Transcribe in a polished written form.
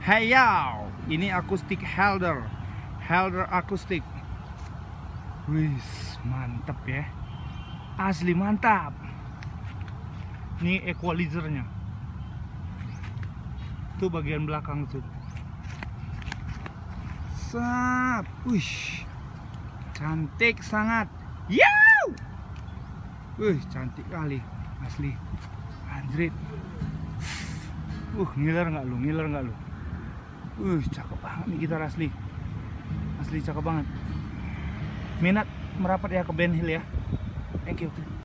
Hey yo, ini akustik Helder akustik. Wih, mantep ya, asli mantap. Ini equalizernya, tuh bagian belakang tuh. Sap, wih, cantik sangat. Yow, wih, cantik kali, asli. Anjrit. Ngiler nggak lu? Cakep banget nih gitar asli cakep banget. Minat merapat ya ke Ben Hill ya. Thank you.